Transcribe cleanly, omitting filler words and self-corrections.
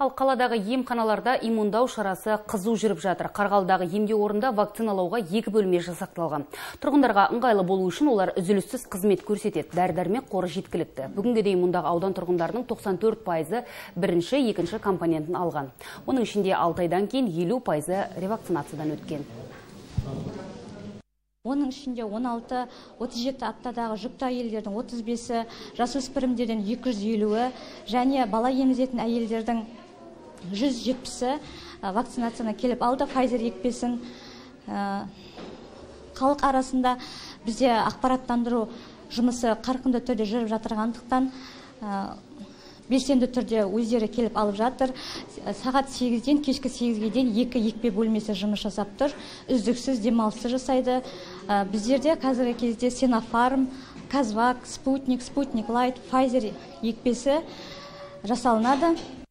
Ал қаладағы емханаларда иммундау шарасы қызу жүріп жатыр. Қарғалыдағы емдеу орында вакциналауға 2 бөлме жасақталған. Тұрғындарға ыңғайлы болу үшін олар үзіліссіз қызмет көрсетеді. Дәрі-дәрмек қоры жеткілікті. Бүгінге дейін мұндағы аудан тұрғындарының 94% бірінші, екінші компонентін алған. Оның ішінде 6 айдан кейін 50% ревакцинациядан өткен. Оның ішінде 16-37 аптадағы жүкті әйелдердің 35-і, жасөспірімдерден 250-і және бала емізетін әйелдердің 170-і вакцинацияны келіп алды. Pfizer екпесін халық арасында бізде ақпараттандыру жұмысы қарқынды түрде жүріп жатырғандықтан белсенді түрде өздері келіп алып жатыр. Сағат 8-ден кешкі 8-ге дейін 2 екпе бөлмесі жұмыс жасап тұр. Үздіксіз демалысы жасайды. Біздерде қазіргі кезде Sinopharm, Казвак, Спутник Лайт, Pfizer екпесі жасалынады.